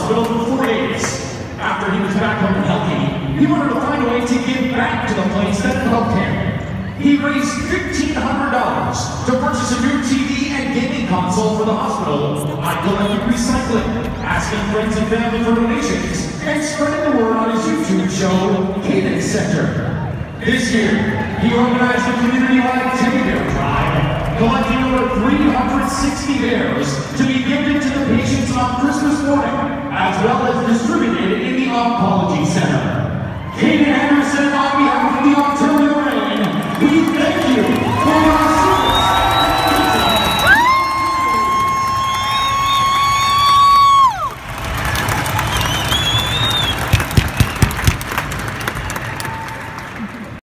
hospital for 4 days. After he was back home and healthy, he wanted to find a way to give back to the place that helped him. He raised $1,500 to purchase a new TV and gaming console for the hospital by collecting recycling, asking friends and family for donations, and spreading the word on his YouTube show, CadenCenter. This year, he organized a community-wide teddy bear drive, collecting over 360 bears to